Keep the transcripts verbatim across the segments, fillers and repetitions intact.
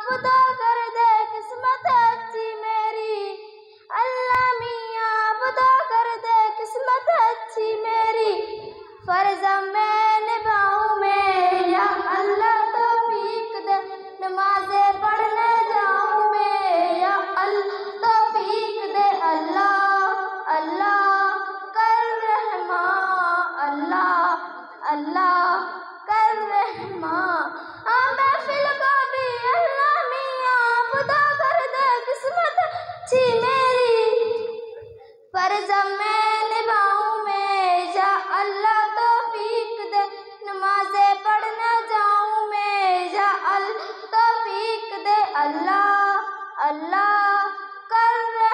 خدا کر دے قسمت اچھی میری، اللہ میاں خدا کر دے قسمت اچھی میری، فرض میں نبھاؤں میں یا اللہ توفیق دے، نمازیں پڑھنے جاؤں میں یا اللہ توفیق دے، اللہ اللہ کر رحمان، اللہ اللہ کر رحمان، ہاں محفل کو بھی اللہ میاں خدا کر دے قسمت اچھی میری، فرض میں نبھاؤں میں یا اللہ توفیق دے، نمازیں پڑھنے جاؤں میں یا اللہ توفیق دے، اللہ اللہ کر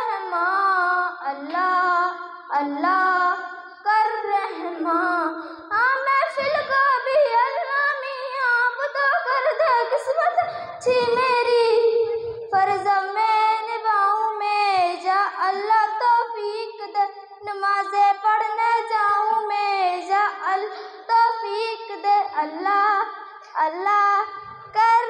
رحمان، اللہ اللہ کر رحمان، ہاں محفل کو بھی اللہ میاں خدا کر دے قسمت اچھی میری، فرض میں نبھاؤں میں یا اللہ توفیق دے، نمازیں پڑھنے جاؤں میں یا اللہ توفیق دے، اللہ اللہ کر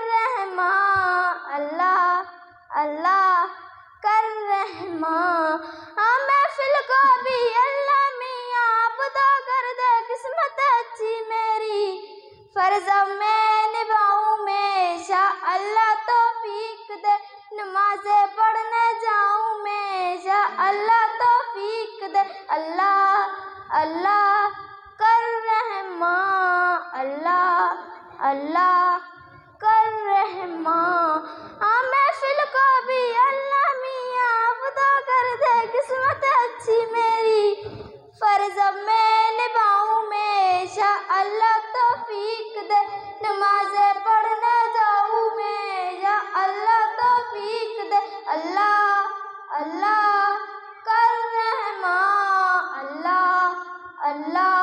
رحمان، اللہ اللہ کر رحمان، ہاں محفل کو بھی اللہ میاں خدا کر دے قسمت اچھی میری، فرض میں نبھاؤں میں یا اللہ توفیق دے، نمازیں پڑھنے جاؤں میں یا اللہ توفیق دے، اللہ اللہ کر رحمان، اللہ اللہ کر رحمان، ہاں محفل کو بھی اللہ میاں خدا کر دے قسمت اچھی میری، فرض میں نبھاؤں میں یا اللہ توفیق دے، نمازیں پڑھنے جاؤں میں یا اللہ توفیق دے، اللہ اللہ کر رحمان، اللہ اللہ